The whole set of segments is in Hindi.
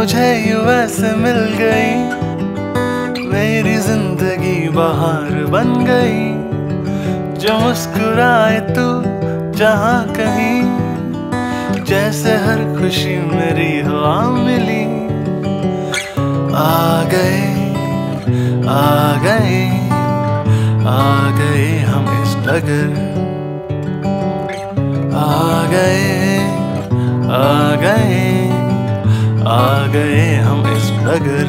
मुझे यूं ऐसे मिल गई, मेरी जिंदगी बहार बन गई। जो मुस्कुराए तू जहाँ कहीं, जैसे हर खुशी मेरी हो आ मिली। आ गए आ गए आ गए हम इस डगर, आ गए आ गए आ गए हम इस डगर।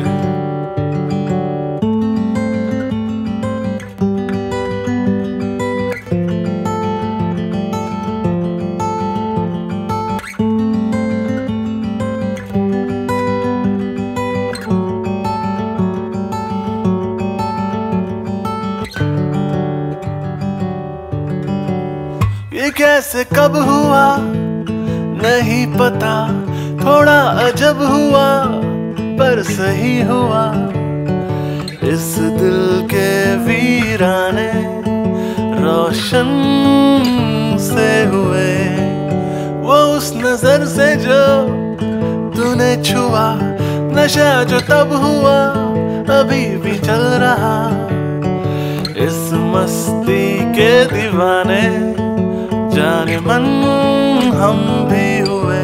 ये कैसे कब हुआ नहीं पता, थोड़ा अजब हुआ पर सही हुआ। इस दिल के वीराने रोशन से हुए, वो उस नजर से जो तूने छुआ। नशा जो तब हुआ अभी भी चल रहा, इस मस्ती के दीवाने जाने मन हम भी हुए।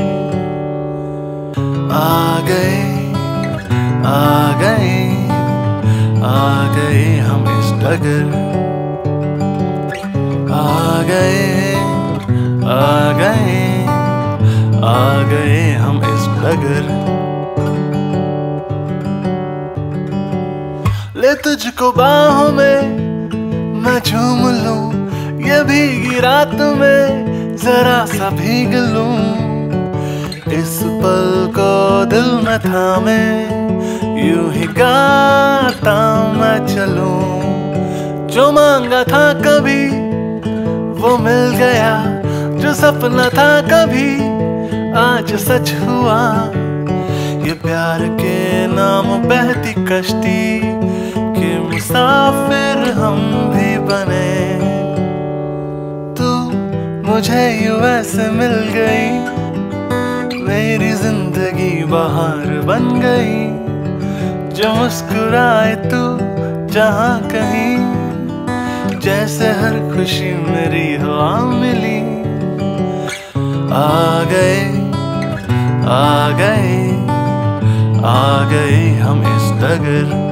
आ गए आ गए आ गए हम इस डगर, आ गए आ गए आ गए हम इस डगर। ले तुझको बाहों में मैं झूम लूं, ये भीगी रात में जरा सा भीग लूं। इस पल को दिल में थामे यूं ही गाता मैं चलूं। जो मांगा था कभी वो मिल गया, जो सपना था कभी आज सच हुआ। ये प्यार के नाम बहती कश्ती के मुसाफिर हम भी बने। मुझे यूं ऐसे मिल गई, मेरी जिंदगी बहार बन गई। जो मुस्कुराए तू जहाँ कहीं, जैसे हर खुशी मेरी हो आ मिली। आ गए आ गए आ गए हम इस डगर।